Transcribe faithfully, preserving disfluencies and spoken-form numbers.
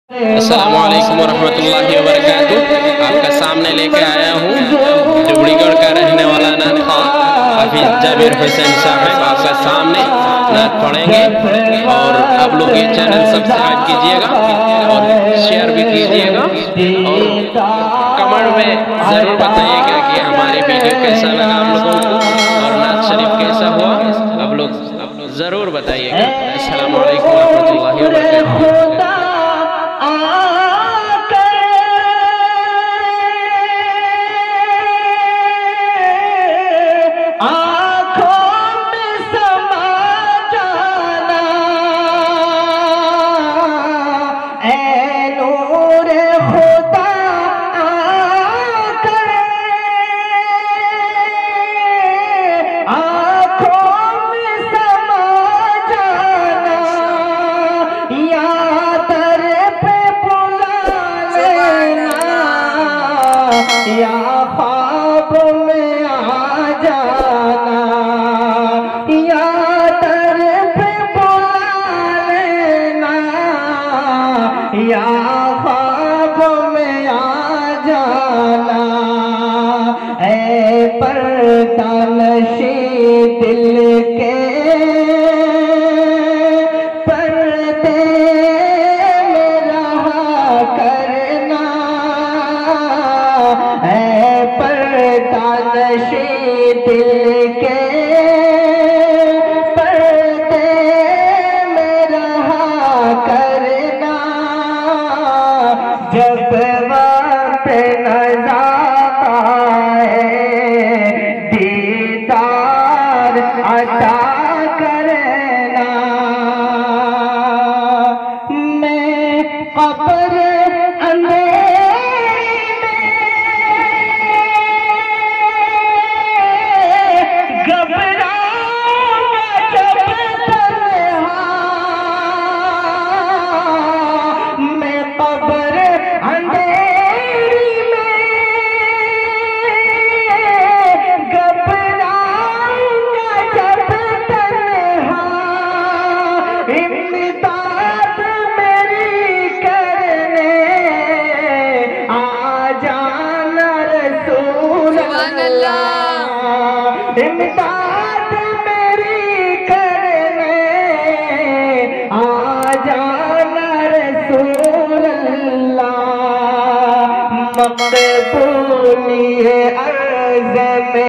अस्सलामुअलैकुम वरहमतुल्लाहि वबरकातुह। आपका सामने लेके आया हूँ जुबड़ीगढ़ का रहने वाला नात ख्वां हाफिज जाबिर हुसैन साहब आपका सामने नात पढ़ेंगे। और आप लोग ये चैनल सब्सक्राइब कीजिएगा और शेयर भी कीजिएगा और कमेंट में ज़रूर बताइएगा कि हमारी वीडियो कैसा लगा आप लोगों को और नात शरीफ कैसा हुआ। आप लोग ज़रूर बताइएगा। अस्सलामुअलैकुम वरहमतुल्लाहि वबरकातुह। या ख्वाब में आ जाना, या दर पे बुला लेना, या ख्वाब में आ जाना। ऐ पर्दा नशी दिल के पर्दे में रहा करना, है पर्दा नशी दिल के पर्दे में रहा करना। जब वक्त नज़र आए दीदार अता करना। मैं कब्र इमदाद मेरी करने आ जाना रसूल अल्लाह। मकबूलिए अर्ज़ में